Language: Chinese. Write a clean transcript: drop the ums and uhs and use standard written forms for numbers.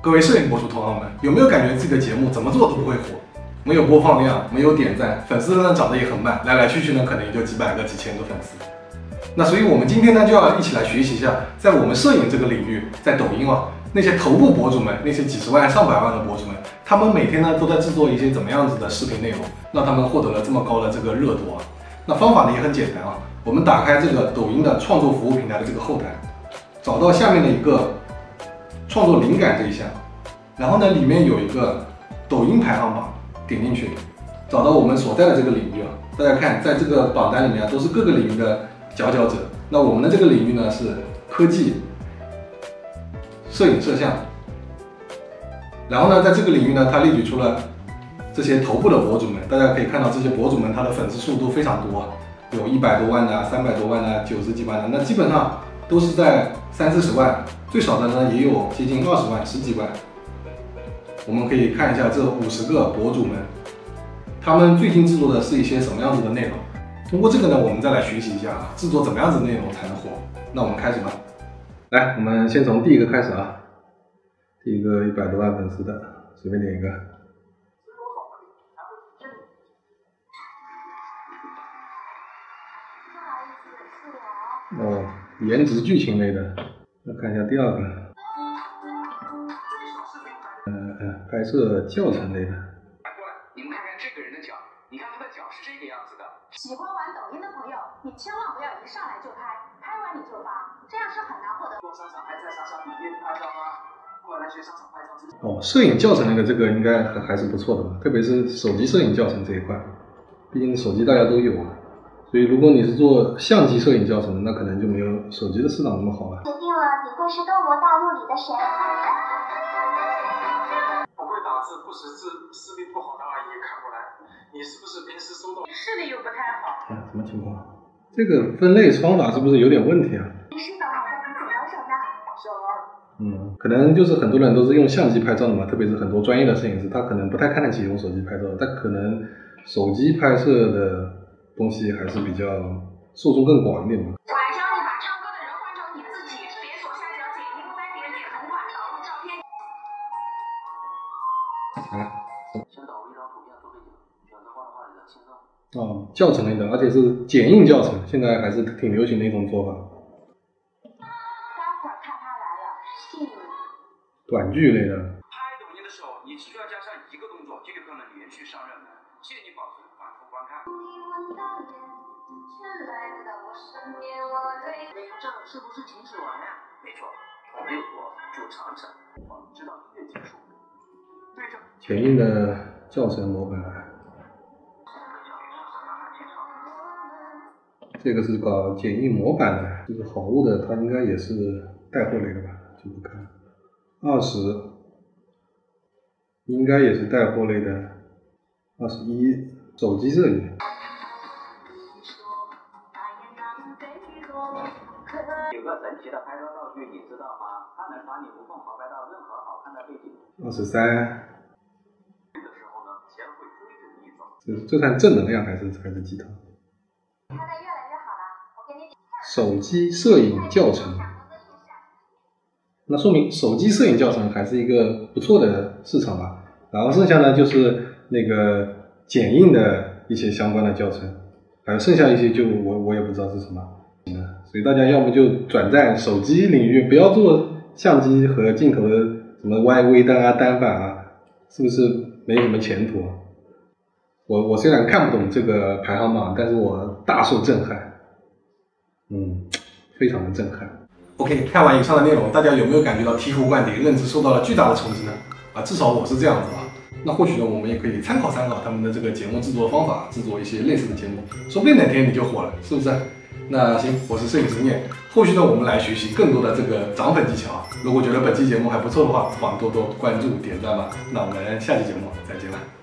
各位摄影博主同行们，有没有感觉自己的节目怎么做都不会火？没有播放量，没有点赞，粉丝呢涨得也很慢，来来去去呢可能也就几百个、几千个粉丝。那所以我们今天呢就要一起来学习一下，在我们摄影这个领域，在抖音那些头部博主们，那些几十万、上百万的博主们，他们每天呢都在制作一些怎么样子的视频内容，让他们获得了这么高的这个热度啊。那方法呢也很简单啊，我们打开这个抖音的创作服务平台的这个后台，找到下面的一个创作灵感这一项，然后呢里面有一个抖音排行榜，点进去，找到我们所在的这个领域啊。大家看，在这个榜单里面都是各个领域的佼佼者。那我们的这个领域呢是科技、摄影摄像，然后呢，在这个领域呢，它列举出了这些头部的博主们。大家可以看到，这些博主们他的粉丝数都非常多，有100多万的、300多万的、90几万的，那基本上都是在30-40万，最少的呢也有接近20万、10几万。我们可以看一下这50个博主们，他们最近制作的是一些什么样子的内容。通过这个呢，我们再来学习一下制作怎么样子的内容才能火。那我们开始吧。来，我们先从第一个开始啊。第一个100多万粉丝的，随便点一个。哦，颜值剧情类的。那看一下第二个。拍摄教程类的。 过来，你们看看这个人的脚，你看他的脚是这个样子的。 喜欢玩抖音的朋友，你千万不要一上来就拍，拍完你就发，这样是很难获得。 逛商场还在傻傻比耶拍照吗？过来学商场拍照。 哦，摄影教程类的这个应该还是不错的吧，特别是手机摄影教程这一块，毕竟手机大家都有啊。所以如果你是做相机摄影教程的，那可能就没有手机的市场那么好了。 决定了你会是斗罗大陆里的谁？ 不识字、视力不好的阿姨看过来，你是不是平时收到？ 视力又不太好。 什么情况？这个分类方法是不是有点问题啊？ 你是否还在比剪刀手呢？ 小儿。 可能就是很多人都是用相机拍照的嘛，特别是很多专业的摄影师，他可能不太看得起用手机拍照，但可能手机拍摄的东西还是比较受众更广一点嘛。 晚上你把唱歌的人换成你自己，别左下角剪一个斑点点同款导入照片。 先导入一张图片做背景，选择画里的轻松。 哦，教程类的，而且是剪映教程，现在还是挺流行的一种做法。 待会儿看他来了，信你。 短剧类的。 拍抖音的时候，你只需要加上一个动作，就有可能连续上热门。建议保持反复观看。这是不是停止完呀？没错，没有错，就长城，直到音乐结束。对着剪映的教程模板。这个是搞剪映模板的，这个好物的，它应该也是带货类的吧？就不看。20，应该也是带货类的。21，手机摄影。 有个神奇的拍照道具，你知道吗？它能把你无缝拷贝到任何好看的背景。 23。 的时候呢，钱会追着你走。 这算正能量还是鸡汤？ 拍得越来越好了，我给你点。 手机摄影教程。那说明手机摄影教程还是一个不错的市场吧。然后剩下呢就是那个剪映的一些相关的教程，还有剩下一些就我也不知道是什么。所以大家要么就转战手机领域，不要做相机和镜头的什么微单啊、单反啊，是不是没什么前途啊？我虽然看不懂这个排行榜，但是我大受震撼，非常的震撼。OK， 看完以上的内容，大家有没有感觉到醍醐灌顶，认知受到了巨大的冲击呢？至少我是这样子啊。那或许呢，我们也可以参考他们的这个节目制作方法，制作一些类似的节目，说不定哪天你就火了，是不是？那行，我是摄影师念，后续呢，我们来学习更多的这个涨粉技巧啊。如果觉得本期节目还不错的话，不妨多多关注、点赞吧。那我们下期节目再见了。